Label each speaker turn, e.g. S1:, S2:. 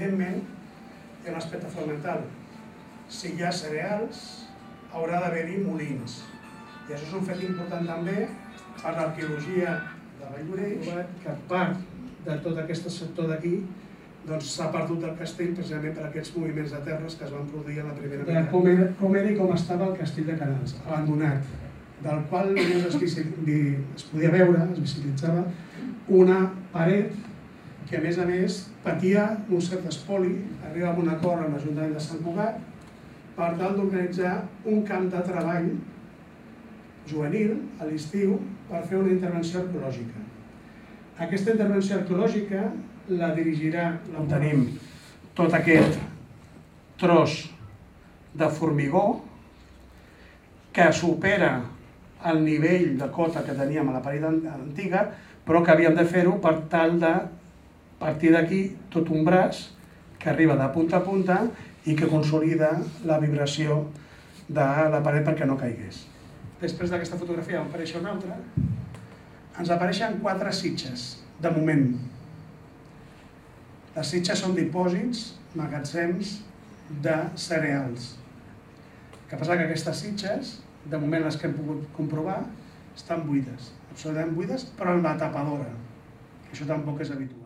S1: evidentment, hi ha un aspecte fonamental. Si hi ha cereals, haurà d'haver-hi molins. I això és un fet important també per l'arqueologia de Valldoreix, que part de tot aquest sector d'aquí s'ha perdut del castell precisament per aquests moviments de terres que es van produir en la primera meitat. Com era i com estava el castell de Canals, abandonat, del qual només es podia veure, es visibilitzava, una paret que a més patia un cert espoli, arriba a un acord amb l'Ajuntament de Sant Cugat per tal d'organitzar un camp de treball juvenil a l'estiu per fer una intervenció arqueològica. Aquesta intervenció arqueològica la dirigirà, on tenim tot aquest tros de formigó que supera el nivell de cota que teníem a la paret antiga, però que havíem de fer-ho per tal de partir d'aquí tot un braç que arriba de punta a punta i que consolida la vibració de la paret perquè no caigués. Després d'aquesta fotografia va aparèixer una altra. Ens apareixen 4 sitges, de moment. Les sitges són dipòsits, magatzems de cereals. El que passa que aquestes sitges, de moment les que hem pogut comprovar, estan buides, absolutament buides, però amb la tapadora. Això tampoc és habitual.